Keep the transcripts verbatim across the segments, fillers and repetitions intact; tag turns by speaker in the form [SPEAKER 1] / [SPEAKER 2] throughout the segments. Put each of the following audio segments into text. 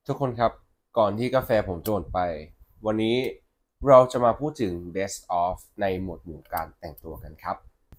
[SPEAKER 1] ทุกคนครับก่อนที่กาแฟผมจะหมดไปวันนี้เราจะมาพูดถึง best of ในหมวดหมู่การแต่งตัวกันครับ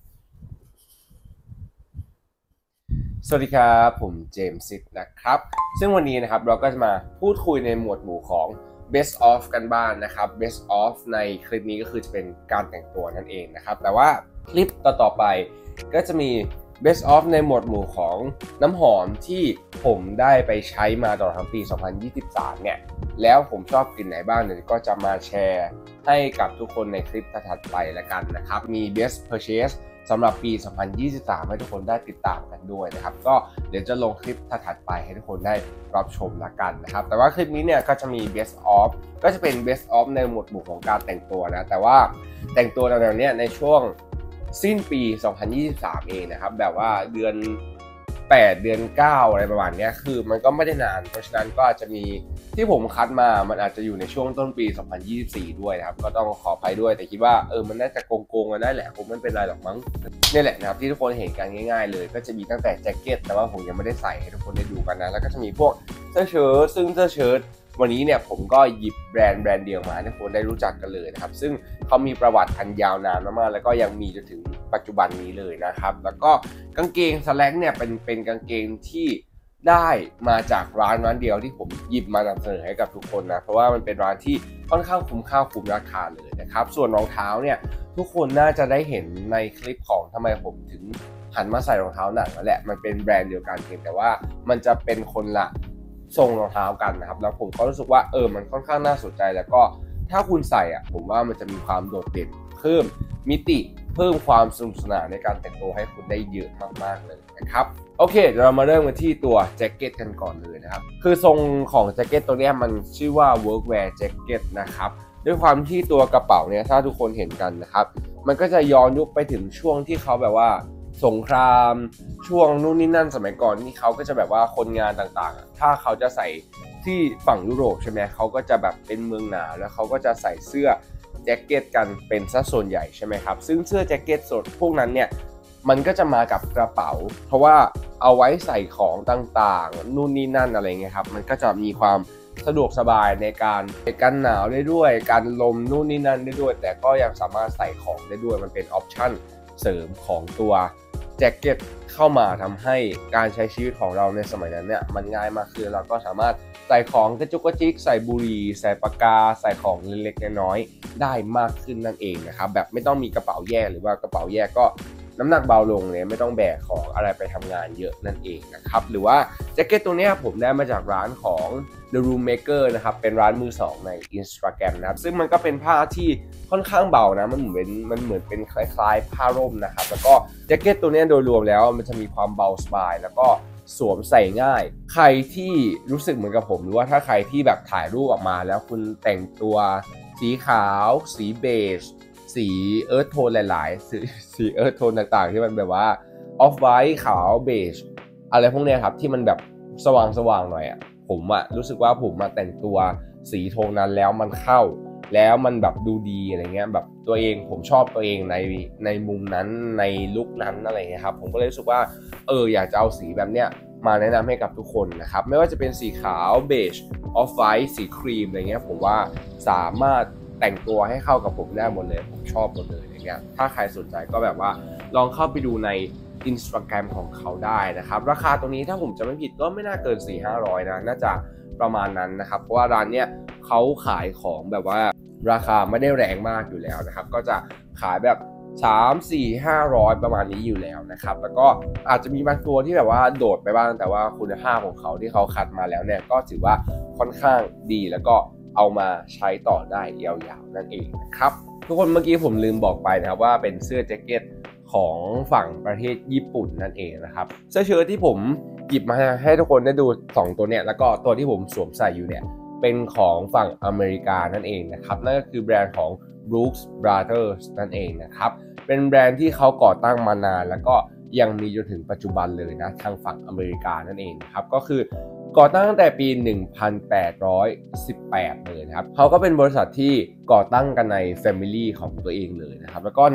[SPEAKER 1] สวัสดีครับผมเจมส์ซิดนะครับซึ่งวันนี้นะครับเราก็จะมาพูดคุยในหมวดหมู่ของ best of กันบ้างนะครับ best of ในคลิปนี้ก็คือจะเป็นการแต่งตัวนั่นเองนะครับแต่ว่าคลิปต่อๆไปก็จะมี best of ในหมวดหมู่ของน้ำหอมที่ผมได้ไปใช้มาตลอดทั้งปีสองพันยี่สิบสามเนี่ยแล้วผมชอบกลิ่นไหนบ้างเดี๋ยวก็จะมาแชร์ให้กับทุกคนในคลิปถัดไปแล้วกันนะครับมี best purchase สำหรับปีสองพันยี่สิบสามให้ทุกคนได้ติดตามกันด้วยนะครับก็เดี๋ยวจะลงคลิปถัดไปให้ทุกคนได้รับชมละกันนะครับแต่ว่าคลิปนี้เนี่ยก็จะมี best of ก็จะเป็น best of ในหมวดหมู่ของการแต่งตัวนะแต่ว่าแต่งตัวแนวๆนี้ในช่วงสิ้นปีสองพันยี่สิบสามเองนะครับแบบว่าเดือนแปดเดือนเก้าอะไรประมาณนี้คือมันก็ไม่ได้นานเพราะฉะนั้นก็อาจจะมีที่ผมคัดมามันอาจจะอยู่ในช่วงต้นปีสองพันยี่สิบสี่ด้วยนะครับก็ต้องขออภัยด้วยแต่คิดว่าเออมันน่าจะโกงๆกันได้แหละคงไม่เป็นไรหรอกมั้งนี่แหละนะครับที่ทุกคนเห็นกันง่ายๆเลยก็จะมีตั้งแต่แจ็คเก็ตแต่ว่าผมยังไม่ได้ใส่ให้ทุกคนได้ดูกันนะแล้วก็จะมีพวกเสื้อเชิ้ตซึ่งเสื้อเชิ้ตวันนี้เนี่ยผมก็หยิบแบรนด์แบรนด์เดียวมาให้ทุกคนได้รู้จักกันเลยนะครับซึ่งเขามีประวัติอันยาวนานมากๆแล้วก็ยังมีจนถึงปัจจุบันนี้เลยนะครับแล้วก็กางเกงสแลกเนี่ยเป็นเป็นกางเกงที่ได้มาจากร้านร้านเดียวที่ผมหยิบมานำเสนอให้กับทุกคนนะเพราะว่ามันเป็นร้านที่ค่อนข้างคุ้มค่าคุ้มราคาเลยนะครับส่วนรองเท้าเนี่ยทุกคนน่าจะได้เห็นในคลิปของทำไมผมถึงหันมาใส่รองเท้าหนังนั่นแหละมันเป็นแบรนด์เดียวกันเพียงแต่ว่ามันจะเป็นคนละทรงรองเท้ากันนะครับแล้วผมก็รู้สึกว่าเออมันค่อนข้างน่าสนใจแล้วก็ถ้าคุณใส่อ่ะผมว่ามันจะมีความโดดเด่นเพิ่มมิติเพิ่มความสนุกสนานในการแต่งตัวให้คุณได้เยอะมากๆเลยนะครับโอเคเดี๋ยวเรามาเริ่มกันที่ตัวแจ็คเก็ตกันก่อนเลยนะครับคือทรงของแจ็คเก็ตตัวนี้มันชื่อว่า workwear jacket นะครับด้วยความที่ตัวกระเป๋าเนี่ยถ้าทุกคนเห็นกันนะครับมันก็จะย้อนยุคไปถึงช่วงที่เขาแบบว่าสงครามช่วงนู่นนี่นั่นสมัยก่อนที่เขาก็จะแบบว่าคนงานต่างๆถ้าเขาจะใส่ที่ฝั่งยุโรปใช่ไหมเขาก็จะแบบเป็นเมืองหนาวแล้วเขาก็จะใส่เสื้อแจ็คเก็ตกันเป็นซะส่วนใหญ่ใช่ไหมครับซึ่งเสื้อแจ็คเก็ตสดพวกนั้นเนี่ยมันก็จะมากับกระเป๋าเพราะว่าเอาไว้ใส่ของต่างๆนู่นนี่นั่นอะไรเงี้ยครับมันก็จะมีความสะดวกสบายในการกันหนาวได้ด้วยการลมนู่นนี่นั่นได้ด้วยแต่ก็ยังสามารถใส่ของได้ด้วยมันเป็นออปชั่นเสริมของตัวแจ็คเก็ตเข้ามาทำให้การใช้ชีวิตของเราในสมัยนั้นเนี่ยมันง่ายมากขึ้นเราก็สามารถใส่ของกระจุกกระจิกใส่บุหรี่ใส่ปากกาใส่ของเล็กๆน้อยๆได้มากขึ้นนั่นเองนะครับแบบไม่ต้องมีกระเป๋าแยกหรือว่ากระเป๋าแยกก็น้ำหนักเบาลงเลยไม่ต้องแบกของอะไรไปทำงานเยอะนั่นเองนะครับหรือว่าแจ็คเก็ตตัวนี้ผมได้มาจากร้านของ The Room Maker นะครับเป็นร้านมือสองใน Instagram นะครับซึ่งมันก็เป็นผ้าที่ค่อนข้างเบานะมันเหมือนมันเหมือนเป็นคล้ายๆผ้าร่มนะครับแล้วก็แจ็คเก็ตตัวนี้โดยรวมแล้วมันจะมีความเบาสบายแล้วก็สวมใส่ง่ายใครที่รู้สึกเหมือนกับผมหรือว่าถ้าใครที่แบบถ่ายรูปออกมาแล้วคุณแต่งตัวสีขาวสีเบจสีเอิร์ธโทนหลายๆสีสีเอิร์ธโทนต่างๆที่มันแบบว่าออฟไวท์ขาวเบจอะไรพวกนี้ครับที่มันแบบสว่างๆหน่อยอ่ะผมอะรู้สึกว่าผมมาแต่งตัวสีโทนนั้นแล้วมันเข้าแล้วมันแบบดูดีอะไรเงี้ยแบบตัวเองผมชอบตัวเองในในมุมนั้นในลุคนั้นอะไรเงี้ยครับผมก็เลยรู้สึกว่าเอออยากจะเอาสีแบบเนี้ยมาแนะนำให้กับทุกคนนะครับไม่ว่าจะเป็นสีขาวเบจออฟไวท์สีครีมอะไรเงี้ยผมว่าสามารถแต่งตัวให้เข้ากับผมได้หมดเลยผมชอบหมดเลยอย่างเงี้ยถ้าใครสนใจก็แบบว่าลองเข้าไปดูใน Instagram ของเขาได้นะครับราคาตรงนี้ถ้าผมจะไม่ผิดก็ไม่น่าเกิน สี่ถึงห้าร้อย นะน่าจะประมาณนั้นนะครับเพราะว่าร้านเนี้ยเขาขายของแบบว่าราคาไม่ได้แรงมากอยู่แล้วนะครับก็จะขายแบบสาม สี่ ห้าร้อยประมาณนี้อยู่แล้วนะครับแล้วก็อาจจะมีบางตัวที่แบบว่าโดดไปบ้างแต่ว่าคุณภาพของเขาที่เขาคัดมาแล้วเนี่ยก็ถือว่าค่อนข้างดีแล้วก็เอามาใช้ต่อได้ยาวๆนั่นเองนะครับทุกคนเมื่อกี้ผมลืมบอกไปนะครับว่าเป็นเสื้อแจ็คเก็ตของฝั่งประเทศญี่ปุ่นนั่นเองนะครับเสื้อเชิ้ตที่ผมหยิบมาให้ทุกคนได้ดูสองตัวเนี่ยแล้วก็ตัวที่ผมสวมใส่อยู่เนี่ยเป็นของฝั่งอเมริกานั่นเองนะครับนั่นก็คือแบรนด์ของ Brooks Brothers นั่นเองนะครับเป็นแบรนด์ที่เขาก่อตั้งมานานแล้วก็ยังมีจนถึงปัจจุบันเลยนะทางฝั่งอเมริกานั่นเองครับก็คือก่อตั้งตั้งแต่ปีหนึ่งพันแปดร้อยสิบแปดเลยนะครับเขาก็เป็นบริษัทที่ก่อตั้งกันใน Family ของตัวเองเลยนะครับแล้วก็เนี่ย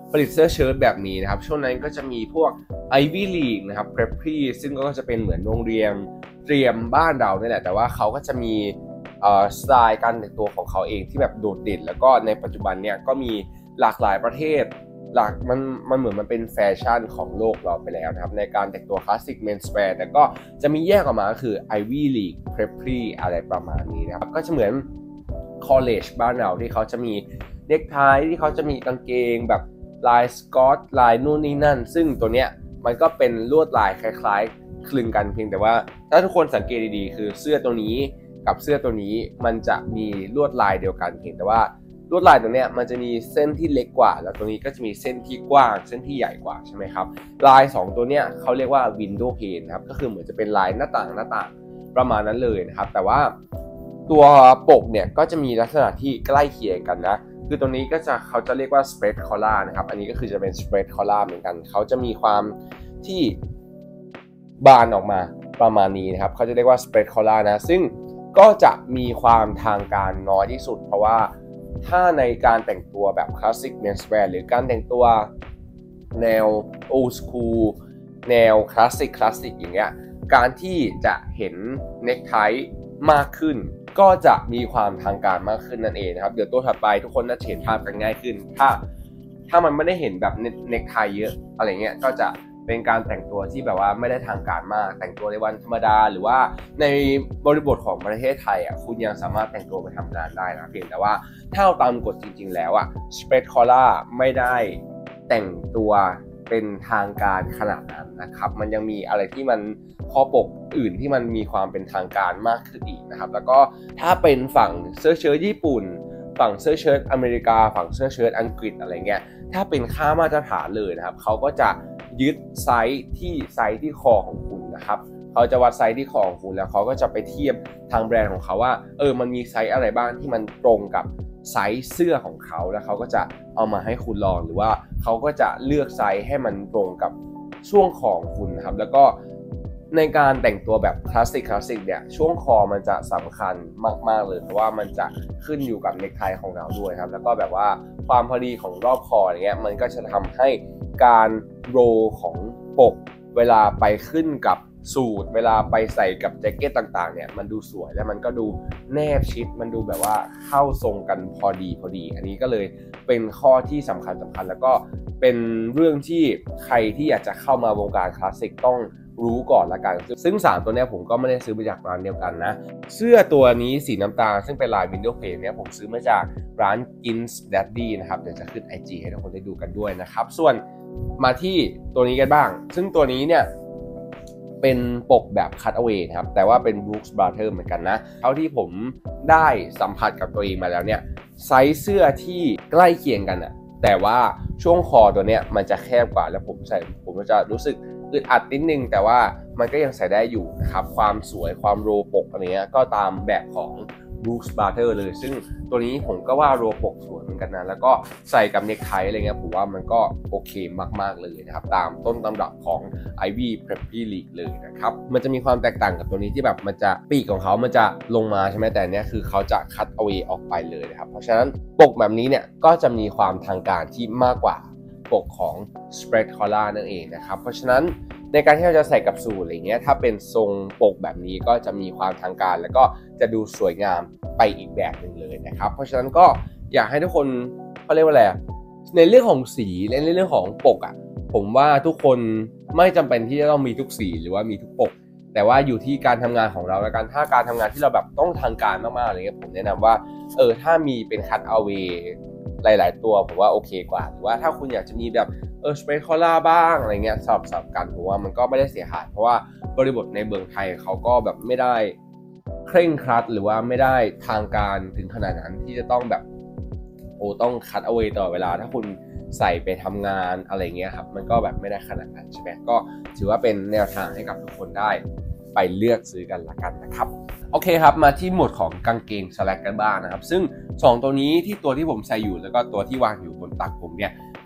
[SPEAKER 1] ผลิตเสื้อเชิ้ตแบบนี้นะครับช่วงนั้นก็จะมีพวก Ivy League นะครับ Preppy ซึ่งก็จะเป็นเหมือนโรงเรียนเตรียมบ้านเราเนี่ยแหละแต่ว่าเขาก็จะมีสไตล์การแต่งตัวของเขาเองที่แบบโดดเด่นแล้วก็ในปัจจุบันเนี่ยก็มีหลากหลายประเทศหลักมันมันเหมือนมันเป็นแฟชั่นของโลกเราไปแล้วนะครับในการแต่งตัวคลาสสิกเมนส์แวร์แต่ก็จะมีแยกออกมาก็คือ Ivy League Preppy อะไรประมาณนี้นะครับก็จะเหมือน college บ้านเราที่เขาจะมีเนคไทที่เขาจะมีกางเกงแบบลายสกอตลายนู่นนี่นั่นซึ่งตัวเนี้ยมันก็เป็นลวดลายคล้ายๆคลึงกันเพียงแต่ว่าถ้าทุกคนสังเกตดีๆคือเสื้อตัวนี้กับเสื้อตัวนี้มันจะมีลวดลายเดียวกันเพียงแต่ว่าลวดลายตัวเนี้ยมันจะมีเส้นที่เล็กกว่าแล้วตัวนี้ก็จะมีเส้นที่กว้างเส้นที่ใหญ่กว่าใช่ไหมครับลายสองตัวเนี้ยเขาเรียกว่า window pane นะครับก็คือเหมือนจะเป็นลายหน้าต่างหน้าต่างประมาณนั้นเลยนะครับแต่ว่าตัวปกเนี่ยก็จะมีลักษณะที่ใกล้เคียงกันนะคือตัวนี้ก็จะเขาจะเรียกว่า spread collar นะครับอันนี้ก็คือจะเป็น spread collar เหมือนกันเขาจะมีความที่บานออกมาประมาณนี้นะครับเขาจะเรียกว่า spread collar นะซึ่งก็จะมีความทางการน้อยที่สุดเพราะว่าถ้าในการแต่งตัวแบบ classic menswear หรือการแต่งตัวแนว old school แนว classic classic อย่างเงี้ยการที่จะเห็น necktie มากขึ้นก็จะมีความทางการมากขึ้นนั่นเองนะครับเดี๋ยวตัวถัดไปทุกคนน่าจะเห็นภาพกันง่ายขึ้นถ้าถ้ามันไม่ได้เห็นแบบเน็กไทเยอะอะไรเงี้ยก็จะเป็นการแต่งตัวที่แบบว่าไม่ได้ทางการมากแต่งตัวในวันธรรมดาหรือว่าในบริบทของประเทศไทยอ่ะคุณยังสามารถแต่งตัวไปทำงานได้นะเพียงแต่ว่าถ้าเอาตามกฎจริงๆแล้วอ่ะ spread collar ไม่ได้แต่งตัวเป็นทางการขนาดนั้นนะครับมันยังมีอะไรที่มันข้อปกอื่นที่มันมีความเป็นทางการมากขึ้นอีกนะครับแล้วก็ถ้าเป็นฝั่งเสื้อเชิ้ตญี่ปุ่นฝั่งเสื้อเชิ้ตอเมริกาฝั่งเสื้อเชิ้ตอังกฤษอะไรเงี้ยถ้าเป็นค่ามาตรฐานเลยนะครับเขาก็จะยึดไซส์ที่ไซส์ที่คอของคุณนะครับเขาจะวัดไซส์ที่คอของคุณแล้วเขาก็จะไปเทียบทางแบรนด์ของเขาว่าเออมันมีไซส์อะไรบ้างที่มันตรงกับไซส์เสื้อของเขาแล้วเขาก็จะเอามาให้คุณลองหรือว่าเขาก็จะเลือกไซส์ให้มันตรงกับช่วงคอของคุณนะครับแล้วก็ในการแต่งตัวแบบคลาสสิกคลาสสิกเนี่ยช่วงคอมันจะสำคัญมากๆเลยเพราะว่ามันจะขึ้นอยู่กับเน็กไทของเราด้วยครับแล้วก็แบบว่าความพอดีของรอบคออย่างเงี้ยมันก็จะทำให้การโรลของปกเวลาไปขึ้นกับสูทเวลาไปใส่กับแจ็คเก็ตต่างๆเนี่ยมันดูสวยและมันก็ดูแนบชิดมันดูแบบว่าเข้าทรงกันพอดีพอดีอันนี้ก็เลยเป็นข้อที่สำคัญสำคัญแล้วก็เป็นเรื่องที่ใครที่อยากจะเข้ามาวงการคลาสสิกต้องรู้ก่อนละกันซึ่งสามตัวนี้ผมก็ไม่ได้ซื้อมาจากร้านเดียวกันนะเสื้อตัวนี้สีน้ำตาลซึ่งเป็นลาย window pane เนี่ยผมซื้อมาจากร้าน Gins Daddy นะครับเดี๋ยวจะขึ้น ไอ จี ให้ทุกคนได้ดูกันด้วยนะครับส่วนมาที่ตัวนี้กันบ้างซึ่งตัวนี้เนี่ยเป็นปกแบบ cut away นะครับแต่ว่าเป็น Brooks Brothers เหมือนกันนะเท่าที่ผมได้สัมผัสกับตัวเองมาแล้วเนี่ยไซส์เสื้อที่ใกล้เคียงกันอะแต่ว่าช่วงคอตัวเนี้ยมันจะแคบกว่าแล้วผมใส่ผมก็จะรู้สึกอึดอัดนิดนึงแต่ว่ามันก็ยังใส่ได้อยู่นะครับความสวยความโรปกอะไรเงี้ยก็ตามแบบของ Brooks Brothers เลยซึ่งตัวนี้ผมก็ว่าโรปกสวยเหมือนกันนะแล้วก็ใส่กับเน็กไทอะไรเงี้ยผมว่ามันก็โอเคมากๆเลยนะครับตามต้นตำรับของ Ivy Preppy League เลยนะครับมันจะมีความแตกต่างกับตัวนี้ที่แบบมันจะปีกของเขามันจะลงมาใช่ไหมแต่เนี้ยคือเขาจะ cut away ออกไปเลยนะครับเพราะฉะนั้นปกแบบนี้เนี่ยก็จะมีความทางการที่มากกว่าปกของ spread collar นั่นเองนะครับเพราะฉะนั้นในการที่เราจะใส่กับสูทอะไรเงี้ยถ้าเป็นทรงปกแบบนี้ก็จะมีความทางการแล้วก็จะดูสวยงามไปอีกแบบหนึ่งเลยนะครับเพราะฉะนั้นก็อยากให้ทุกคนเขาเรียกว่าอะไรในเรื่องของสีและในเรื่องของปกอ่ะผมว่าทุกคนไม่จำเป็นที่จะต้องมีทุกสีหรือว่ามีทุกปกแต่ว่าอยู่ที่การทำงานของเราแล้วกันถ้าการทำงานที่เราแบบต้องทางการมากๆอะไรเงี้ยผมแนะนำว่าเออถ้ามีเป็น cut away หลายๆตัวผมว่าโอเคกว่าหรือว่าถ้าคุณอยากจะมีแบบเออ spread collar บ้างอะไรเงี้ยสลับสลับกันผมว่ามันก็ไม่ได้เสียหายเพราะว่าบริบทในเมืองไทยเขาก็แบบไม่ได้เคร่งครัดหรือว่าไม่ได้ทางการถึงขนาดนั้นที่จะต้องแบบโอ้ต้อง cut away ตลอดเวลาถ้าคุณใส่ไปทำงานอะไรเงี้ยครับมันก็แบบไม่ได้ขนาดนั้นใช่ไหมก็ถือว่าเป็นแนวทางให้กับทุกคนได้ไปเลือกซื้อกันละกันนะครับโอเคครับมาที่หมวดของกางเกงสแลกกันบ้างนะครับซึ่งสองตัวนี้ที่ตัวที่ผมใส่อยู่แล้วก็ตัวที่วางอยู่บนตักผมเนี่ย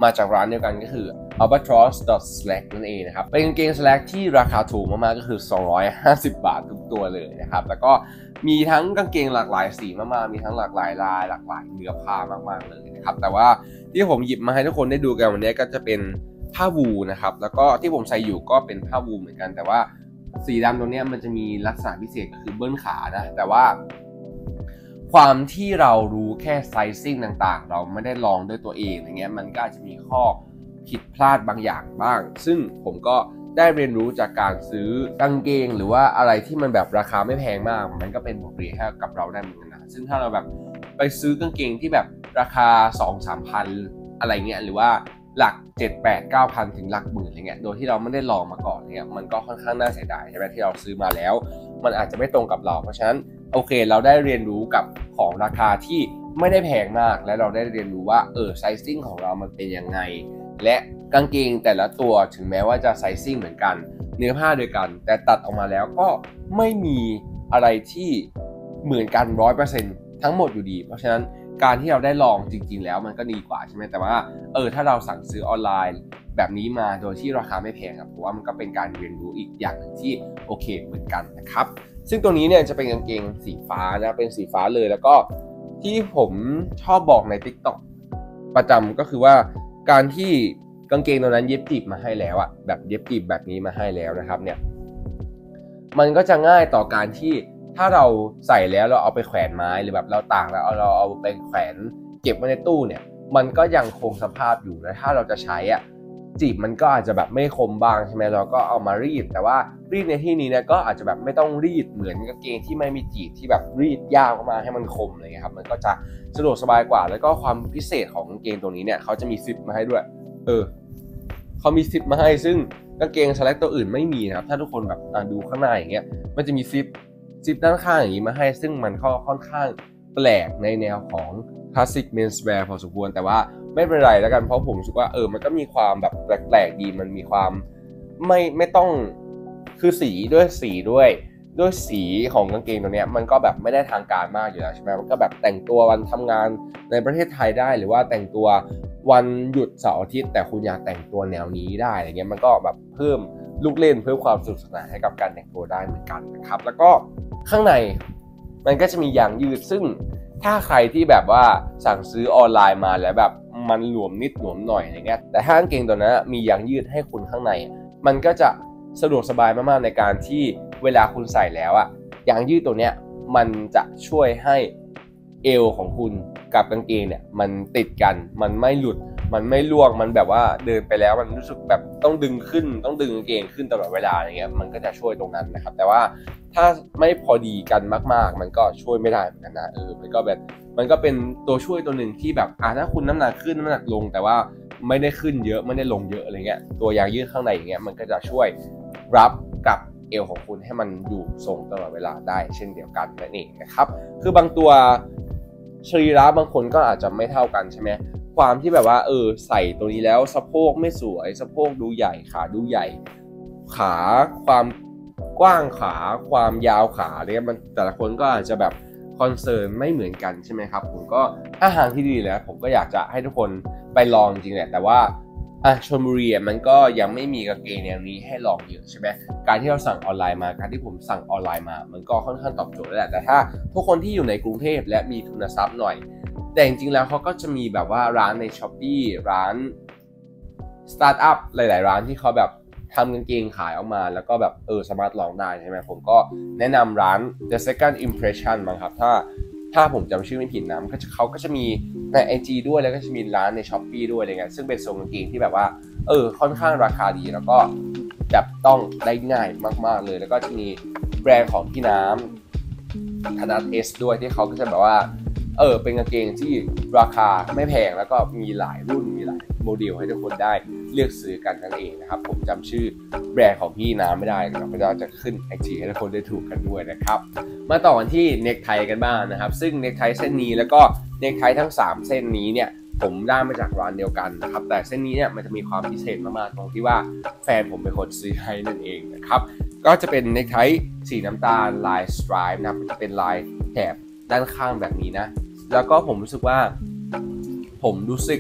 [SPEAKER 1] มาจากร้านเดียวกันก็คือ albatross slack นั่นเองนะครับเป็นกางเกง slack ที่ราคาถูกมากๆก็คือสองร้อยห้าสิบบาททุกตัวเลยนะครับแล้วก็มีทั้งกางเกงหลากหลายสีมากๆมีทั้งหลากหลายลายหลากหลายเนื้อผ้ามากๆเลยนะครับแต่ว่าที่ผมหยิบมาให้ทุกคนได้ดูกันวันนี้ก็จะเป็นผ้าวูลนะครับแล้วก็ที่ผมใส่อยู่ก็เป็นผ้าวูลเหมือนกันแต่ว่าสีดำตรงนี้มันจะมีลักษณะพิเศษก็คือเบิ้ลขานะแต่ว่าความที่เรารู้แค่ไซซิ่งต่างๆเราไม่ได้ลองด้วยตัวเองอย่างเงี้ยมันก็อาจจะมีข้อผิดพลาดบางอย่างบ้างซึ่งผมก็ได้เรียนรู้จากการซื้อกางเกงหรือว่าอะไรที่มันแบบราคาไม่แพงมากมันก็เป็นบทเรียนให้กับเราได้เหมือนกันนะซึ่งถ้าเราแบบไปซื้อกางเกงที่แบบราคา สองถึงสามพัน อะไรเงี้ยหรือว่าหลัก เจ็ด แปด เก้าพัน ถึงหลักหมื่นอะไรเงี้ยโดยที่เราไม่ได้ลองมาก่อนเนี่ยมันก็ค่อนข้างน่าเสียดายใช่ไหมที่เราซื้อมาแล้วมันอาจจะไม่ตรงกับเราเพราะฉะนั้นโอเคเราได้เรียนรู้กับของราคาที่ไม่ได้แพงมากและเราได้เรียนรู้ว่าเออไซซิ่งของเรามันเป็นยังไงและกางเกงแต่ละตัวถึงแม้ว่าจะไซซิ่งเหมือนกันเนื้อผ้าเดียวกันแต่ตัดออกมาแล้วก็ไม่มีอะไรที่เหมือนกัน ร้อยเปอร์เซ็นต์ ทั้งหมดอยู่ดีเพราะฉะนั้นการที่เราได้ลองจริงๆแล้วมันก็ดีกว่าใช่ไหมแต่ว่าเออถ้าเราสั่งซื้อออนไลน์แบบนี้มาโดยที่ราคาไม่แพงครับผมว่ามันก็เป็นการเรียนรู้อีกอย่างหนึ่งที่โอเคเหมือนกันนะครับซึ่งตัวนี้เนี่ยจะเป็นกางเกงสีฟ้านะเป็นสีฟ้าเลยแล้วก็ที่ผมชอบบอกใน TikTok ประจำก็คือว่าการที่กางเกงตัวนั้นเย็บจีบมาให้แล้วอะแบบเย็บจีบแบบนี้มาให้แล้วนะครับเนี่ยมันก็จะง่ายต่อการที่ถ้าเราใส่แล้วเราเอาไปแขวนไม้หรือแบบเราตากแล้วเอาเราเอาไปแขวนเก็บไว้ในตู้เนี่ยมันก็ยังคงสภาพอยู่และถ้าเราจะใช้อ่ะจีบมันก็อาจจะแบบไม่คมบ้างใช่ไหมเราก็เอามารีดแต่ว่ารีดในที่นี้เนี่ยก็อาจจะแบบไม่ต้องรีดเหมือนกางเกงที่ไม่มีจีบที่แบบรีดยาวมาให้มันคมอะไรเงี้ยครับมันก็จะสะดวกสบายกว่าแล้วก็ความพิเศษของกางเกงตัวนี้เนี่ยเขาจะมีซิปมาให้ด้วยเออเขามีซิปมาให้ซึ่งกางเกงสแลกตัวอื่นไม่มีนะครับถ้าทุกคนแบบดูข้างในอย่างเงี้ยมันจะมีซิปซิปด้านข้างอย่างนี้มาให้ซึ่งมันก็ค่อนข้างแปลกในแนวของ classic menswear พอสมควรแต่ว่าไม่เป็นไรแล้วกันเพราะผมรู้สึกว่าเออมันก็มีความแบบแปลกๆดีมันมีความไม่ไม่ต้องคือสีด้วยสีด้วยด้วยสีของกางเกงตัวเนี้ยมันก็แบบไม่ได้ทางการมากอยู่แล้วใช่ไหมมันก็แบบแต่งตัววันทำงานในประเทศไทยได้หรือว่าแต่งตัววันหยุดเสาร์อาทิตย์แต่คุณอยากแต่งตัวแนวนี้ได้อะไรเงี้ยมันก็แบบเพิ่มลูกเล่นเพิ่มความสนุกสนานให้กับการแต่งตัวได้เหมือนกันนะครับแล้วก็ข้างในมันก็จะมียางยืดซึ่งถ้าใครที่แบบว่าสั่งซื้อออนไลน์มาแล้วแบบมันหลวมนิดหลวมหน่อยอะไรเงี้ยแต่ถ้ากางเกงตัวนั้นมียางยืดให้คุณข้างในมันก็จะสะดวกสบายมากๆในการที่เวลาคุณใส่แล้วอ่ะยางยืดตัวเนี้ยมันจะช่วยให้เอวของคุณกับกางเกงเนี่ยมันติดกันมันไม่หลุดมันไม่ล่วงมันแบบว่าเดินไปแล้วมันรู้สึกแบบต้องดึงขึ้นต้องดึงกางเกงขึ้นตลอดเวลาอย่างเงี้ยมันก็จะช่วยตรงนั้นนะครับแต่ว่าถ้าไม่พอดีกันมากๆมันก็ช่วยไม่ได้เหมือนกันนะเออมันก็แบบมันก็เป็นตัวช่วยตัวหนึ่งที่แบบอ่ะถ้าคุณน้ำหนักขึ้นน้ำหนักลงแต่ว่าไม่ได้ขึ้นเยอะไม่ได้ลงเยอะอะไรเงี้ยตัวยางยืดข้างในอย่างเงี้ยมันก็จะช่วยรับกับเอวของคุณให้มันอยู่ทรงตลอดเวลาได้เช่นเดียวกันนั่นเองนะครับคือบางตัวสรีระบางคนก็อาจจะไม่เท่ากันใช่ไหมความที่แบบว่าเออใส่ตัวนี้แล้วสะโพกไม่สวยสะโพกดูใหญ่ขาดูใหญ่ขาความกว้างขาความยาวขาเนี่ยมันแต่ละคนก็อาจจะแบบคอนเซิร์นไม่เหมือนกันใช่ไหมครับผมก็ถ้าทางที่ดีแล้วผมก็อยากจะให้ทุกคนไปลองจริงแหละแต่ว่าอ่ะชลบุรีมันก็ยังไม่มีกางเกงแนวนี้ให้ลองเยอะใช่ไหมการที่เราสั่งออนไลน์มาการที่ผมสั่งออนไลน์มามันก็ค่อนข้างตอบโจทย์แล้วแหละแต่ถ้าทุกคนที่อยู่ในกรุงเทพและมีทุนทรัพย์หน่อยแต่จริงๆแล้วเขาก็จะมีแบบว่าร้านใน Shopee ร้านสตาร์ทอัพหลายๆร้านที่เขาแบบทำกางเกงขายออกมาแล้วก็แบบเออสามารถลองได้ใช่ไหมผมก็แนะนำร้าน The Second Impression มั้งครับถ้าถ้าผมจำชื่อไม่ผิดนะก็เขาก็จะมีใน ไอ จี ด้วยแล้วก็จะมีร้านใน Shopee ด้วยอะไรเงี้ยซึ่งเป็นทรงกางเกงที่แบบว่าเออค่อนข้างราคาดีแล้วก็จับต้องได้ง่ายมากๆเลยแล้วก็จะมีแบรนด์ของพี่น้ำธนัทเอสด้วยที่เขาก็จะแบบว่าเออเป็นกางเกงที่ราคาไม่แพงแล้วก็มีหลายรุ่นมีหลายโมเดลให้ทุกคนได้เลือกซื้อกันนั่นเองนะครับผมจำชื่อแบรนด์ของพี่น้ำไม่ได้นะครับก็จะขึ้น ไอ จี ให้ทุกคนได้ถูกกันด้วยนะครับมาต่อกันที่เน็กไทกันบ้างนะครับซึ่งเน็กไทเส้นนี้แล้วก็เน็กไททั้งสามเส้นนี้เนี่ยผมได้มาจากร้านเดียวกันนะครับแต่เส้นนี้เนี่ยมันจะมีความพิเศษมากๆตรงที่ว่าแฟนผมเป็นคนซื้อให้นั่นเองนะครับก็จะเป็นเน็กไทสีน้ำตาลลายสไตรป์นะครับจะเป็นลายแถบด้านข้างแบบนี้นะแล้วก็ผมรู้สึกว่าผมรู้สึก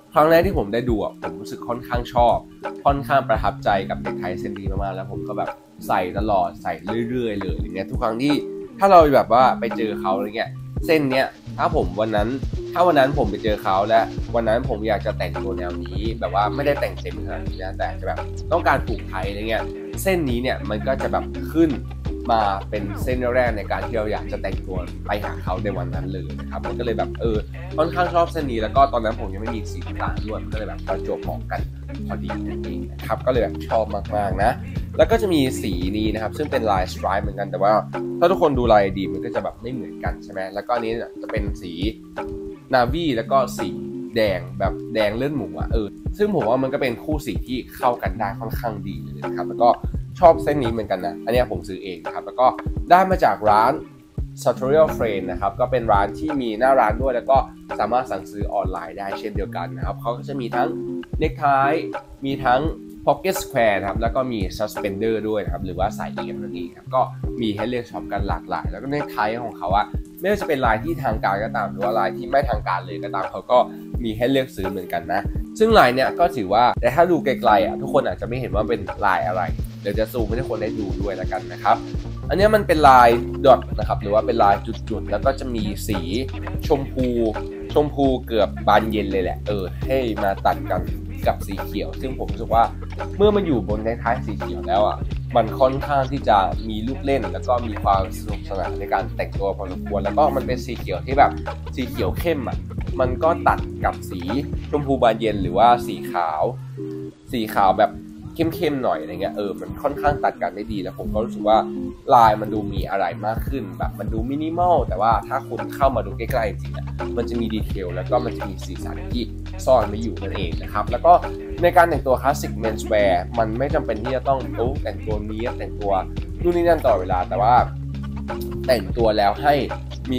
[SPEAKER 1] ครั้งแรกที่ผมได้ดูอ่ะผมรู้สึกค่อนข้างชอบค่อนข้างประทับใจกับเน็กไทเส้นนี้มากๆแล้วผมก็แบบใส่ตลอดใส่เรื่อยๆเลยอย่างเงี้ยทุกครั้งที่ถ้าเราแบบว่าไปเจอเขาอะไรเงี้ยเส้นเนี้ยถ้าผมวันนั้นถ้าวันนั้นผมไปเจอเขาและวันนั้นผมอยากจะแต่งตัวแนวนี้แบบว่าไม่ได้แต่งเต็มขนาดนี้นะแต่จะแบบต้องการผูกไทยอะไรเงี้ยเส้นนี้เนี่ยมันก็จะแบบขึ้นมาเป็นเส้นแรกในการที่เราอยากจะแต่งตัวไปหาเขาในวันนั้นเลยนะครับมันก็เลยแบบเออค่อนข้างชอบเส้นนี้แล้วก็ตอนนั้นผมยังไม่มีสีต่างด้วยก็เลยแบบประจวบเหมาะกันพอดีนั่นเองนะครับก็เลยแบบชอบมากๆนะแล้วก็จะมีสีนี้นะครับซึ่งเป็นลายสไตร์เหมือนกันแต่ว่าถ้าทุกคนดูลายดีมันก็จะแบบไม่เหมือนกันใช่ไหมแล้วก็อันนี้จะเป็นสีนาวีแล้วก็สีแดงแบบแดงเลือดหมูอ่ะเออซึ่งผมว่ามันก็เป็นคู่สีที่เข้ากันได้ค่อนข้างดีเลยนะครับแล้วก็ชอบเส้นนี้เหมือนกันนะอันนี้ผมซื้อเองนะครับแล้วก็ได้มาจากร้าน Sartorial Frame นะครับก็เป็นร้านที่มีหน้าร้านด้วยแล้วก็สามารถสั่งซื้อออนไลน์ได้เช่นเดียวกันนะครับเขาก็จะมีทั้งเนคไทมีทั้ง Pocket Square นะครับแล้วก็มี Suspender ด้วยนะครับหรือว่าสายเอี่ยมนั่นเองครับก็มีให้เลือกช็อปกันหลากหลายแล้วก็เนคไทของเขาอะไม่ว่าจะเป็นลายที่ทางการก็ตามหรือว่าลายที่ไม่ทางการเลยก็ตามเขาก็มีให้เลือกซื้อเหมือนกันนะซึ่งลายเนี้ยก็ถือว่าแต่ถ้าดูไกลๆอ่ะทุกคนอาจจะไม่เห็นว่าเป็นลายอะไรเดี๋ยวจะซูมให้ทุกคนได้ดูด้วยแล้วกันนะครับอันนี้มันเป็นลายดอทนะครับหรือว่าเป็นลายจุดๆแล้วก็จะมีสีชมพูชมพูเกือบบานเย็นเลยแหละเออให้มาตัดกันกับสีเขียวซึ่งผมรู้สึกว่าเมื่อมันอยู่บนท้ายสีเขียวแล้วอ่ะมันค่อนข้างที่จะมีลูกเล่นแล้วก็มีความสนุกสนานในการแต่งตัวพอสมควรแล้วก็มันเป็นสีเขียวที่แบบสีเขียวเข้มอ่ะมันก็ตัดกับสีชมพูบานเย็นหรือว่าสีขาวสีขาวแบบเข้มๆหน่อยอะไรเงี้ยเออมันค่อนข้างตัดกันได้ดีแล้วผมก็รู้สึกว่าลายมันดูมีอะไรมากขึ้นแบบมันดูมินิมอลแต่ว่าถ้าคุณเข้ามาดูใกล้ๆจริงๆอ่ะมันจะมีดีเทลแล้วก็มันจะมีสีสันที่ซ่อนไว้อยู่นั่นเองนะครับแล้วก็ในการแต่งตัวคลาสสิกเมนส์แวร์มันไม่จำเป็นที่จะต้องโอ้แต่งตัวนี้แต่งตัวนู่นนี่นั่นต่อเวลาแต่ว่าแต่งตัวแล้วให้มี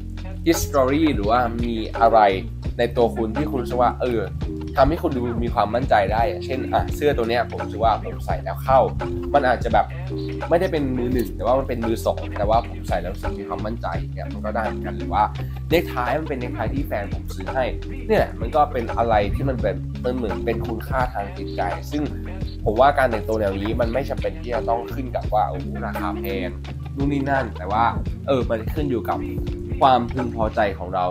[SPEAKER 1] history หรือว่ามีอะไรในตัวคุณที่คุณรู้สึกว่าเออทำให้คุณดูมีความมั่นใจได้เช่นอ่ะเสื้อตัวเนี้ยผมรู้สึกว่าผมใส่แล้วเข้ามันอาจจะแบบไม่ได้เป็นมือหนึ่งแต่ว่ามันเป็นมือสองแต่ว่าผมใส่แล้วรู้สึกมีความมั่นใจเนี่ยมันก็ได้เหมือนกันหรือว่าเนคไทมันเป็นเนคไทที่แฟนผมซื้อให้เนี่ยมันก็เป็นอะไรที่มันเป็นมันเหมือนเป็นคุณค่าทางจิตใจซึ่งผมว่าการแต่งตัวแนวนี้มันไม่จำเป็นที่จะต้องขึ้นกับว่าโอ้โหราคาแพงนู่นนี่นั่นแต่ว่าเออมันขึ้นอยู่กับความพึงพอใจของเรา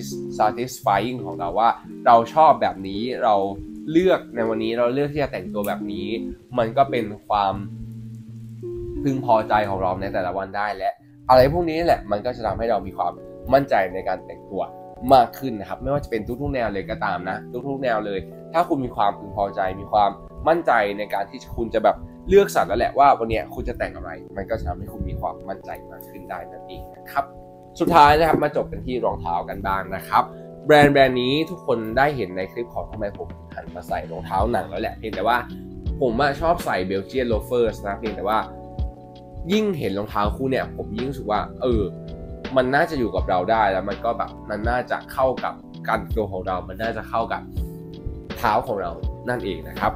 [SPEAKER 1] satisfying ของเราว่าเราชอบแบบนี้เราเลือกในวันนี้เราเลือกที่จะแต่งตัวแบบนี้มันก็เป็นความพึงพอใจของเราในแต่ละวันได้และอะไรพวกนี้แหละมันก็จะทำให้เรามีความมั่นใจในการแต่งตัวมากขึ้นนะครับไม่ว่าจะเป็นทุกๆแนวเลยก็ตามนะทุกๆแนวเลยถ้าคุณมีความพึงพอใจมีความมั่นใจในการที่คุณจะแบบเลือกสรรแล้วแหละว่าวันนี้คุณจะแต่งอะไรมันก็จะทำให้คุณมีความมั่นใจมากขึ้นได้นั่นเองนะครับสุดท้ายนะครับมาจบกันที่รองเท้ากันบ้างนะครับแบรนด์แบรนด์นี้ทุกคนได้เห็นในคลิปของทำไมผมหันมาใส่รองเท้าหนังแล้วแหละเพียงแต่ว่าผมชอบใส่เบลเจียนโลเฟอร์สนะเพียงแต่ว่ายิ่งเห็นรองเท้าคู่เนี่ยผมยิ่งรู้สึกว่าเออมันน่าจะอยู่กับเราได้แล้วมันก็แบบมันน่าจะเข้ากับการตัวของเรามันน่าจะเข้ากับเท้าของเรานั่นเองนะครับ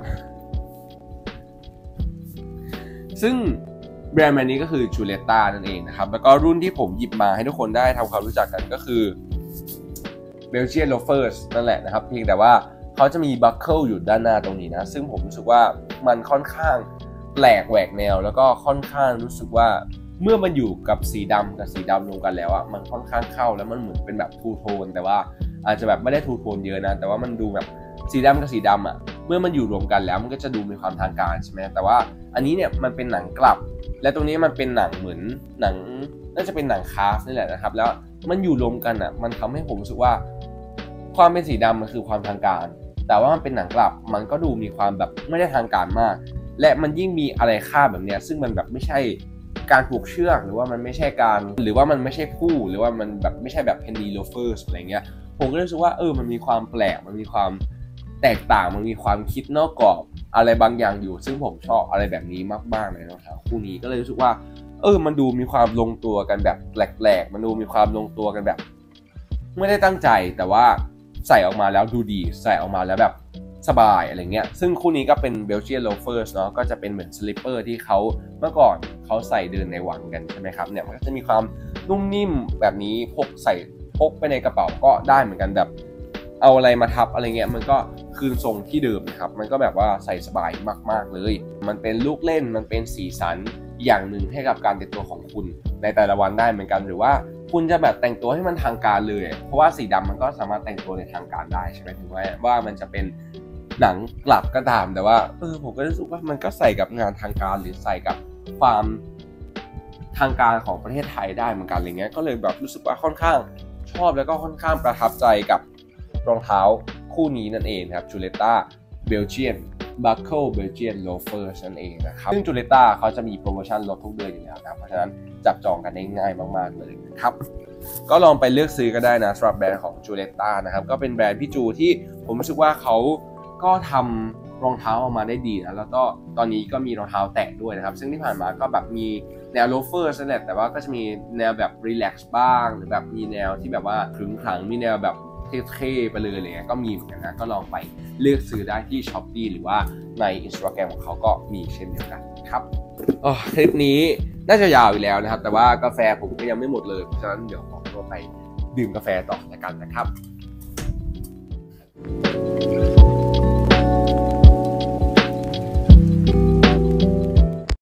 [SPEAKER 1] ซึ่งแบรนด์แบรนด์นี้ก็คือจูเลตตานั่นเองนะครับแล้วก็รุ่นที่ผมหยิบมาให้ทุกคนได้ทำความรู้จักกันก็คือเบลเจียนโลเฟอร์สนั่นแหละนะครับเพียงแต่ว่าเขาจะมีบัคเกิลอยู่ด้านหน้าตรงนี้นะซึ่งผมรู้สึกว่ามันค่อนข้างแปลกแหวกแนวแล้วก็ค่อนข้างรู้สึกว่าเมื่อมันอยู่กับสีดำกับสีดำรวมกันแล้วอ่ะมันค่อนข้างเข้าแล้วมันเหมือนเป็นแบบทูโทนแต่ว่าอาจจะแบบไม่ได้ทูโทนเยอะนะแต่ว่ามันดูแบบสีดำกับสีดำอ่ะเมื่อมันอยู่รวมกันแล้วมันก็จะดูมีความทางการใช่ไหมแต่ว่าอันนี้เนี่ยมันเป็นหนังกลับและตรงนี้มันเป็นหนังเหมือนหนังน่าจะเป็นหนังคาสนี่แหละนะครับแล้วมันอยู่รวมกันอ่ะมันทำให้ผมรู้สึกว่าความเป็นสีดำมันคือความทางการแต่ว่ามันเป็นหนังกลับมันก็ดูมีความแบบไม่ได้ทางการมากและมันยิ่งมีอะไรค่าแบบเนี้ยซึ่งมันแบบไม่ใช่การผูกเชือกหรือว่ามันไม่ใช่การหรือว่ามันไม่ใช่คู่หรือว่ามันแบบไม่ใช่แบบเพนนีโลเฟอร์สอะไรเงี้ยผมก็รู้สึกว่าเออมันมีความแปลกมันมีความแตกต่างมันมีความคิดนอกกรอบอะไรบางอย่างอยู่ซึ่งผมชอบอะไรแบบนี้มากๆเลยนะครับคู่นี้ก็เลยรู้สึกว่าเออมันดูมีความลงตัวกันแบบแปลกๆมันดูมีความลงตัวกันแบบไม่ได้ตั้งใจแต่ว่าใส่ออกมาแล้วดูดีใส่ออกมาแล้วแบบสบายอะไรเงี้ยซึ่งคู่นี้ก็เป็นเบลเจียนโลเฟอร์สเนาะก็จะเป็นเหมือนสลิปเปอร์ที่เขาเมื่อก่อนเขาใส่เดินในวังกันใช่ไหมครับเนี่ยมันก็จะมีความนุ่มนิ่มแบบนี้พกใส่พกไปในกระเป๋าก็ได้เหมือนกันแบบเอาอะไรมาทับอะไรเงี้ยมันก็คืนทรงที่เดิมนะครับมันก็แบบว่าใส่สบายมากๆเลยมันเป็นลูกเล่นมันเป็นสีสันอย่างหนึ่งให้กับการแต่งตัวของคุณในแต่ละวันได้เหมือนกันหรือว่าคุณจะแบบแต่งตัวให้มันทางการเลยเพราะว่าสีดำมันก็สามารถแต่งตัวในทางการได้ใช่ไหมถึงแม้ว่ามันจะเป็นหนังกลับก็ตามแต่ว่าเออผมก็รู้สึกว่ามันก็ใส่กับงานทางการหรือใส่กับความทางการของประเทศไทยได้เหมือนกันอะไรเงี้ยก็เลยแบบรู้สึกว่าค่อนข้างชอบแล้วก็ค่อนข้างประทับใจกับรองเท้าคู่นี้นั่นเองครับจูเลต้าเบลเจียนบัคเกิลเบลเจียนโลเฟอร์นั่นเองนะครับซึ่งจูเลต้าเขาจะมีโปรโมชั่นลดทุกเดือนอยู่แล้วนะเพราะฉะนั้นจับจองกันได้ง่ายมากๆเลยครับก็ลองไปเลือกซื้อก็ได้นะสำหรับแบรนด์ของจูเลต้านะครับก็เป็นแบรนด์พี่จูที่ผมรู้สึกว่าเขาก็ทำรองเท้าออกมาได้ดีนะแล้วก็ตอนนี้ก็มีรองเท้าแตะด้วยนะครับซึ่งที่ผ่านมาก็แบบมีแนวโลเฟอร์นั่นแหละแต่ว่าก็จะมีแนวแบบรีแลกซ์บ้างหรือแบบมีแนวที่แบบว่าขรึมขรังมีแนวแบบเท่ๆไปเลยอะไรเงี้ยก็มีเหมือนกันนะก็ลองไปเลือกซื้อได้ที่ Shopee หรือว่าใน Instagram ของเขาก็มีเช่นเดียวกันครับอ๋อคลิปนี้น่าจะยาวอีกแล้วนะครับแต่ว่ากาแฟผมก็ยังไม่หมดเลยเพราะฉะนั้นเดี๋ยวขอตัวไปดื่มกาแฟต่อแล้วกันนะครับ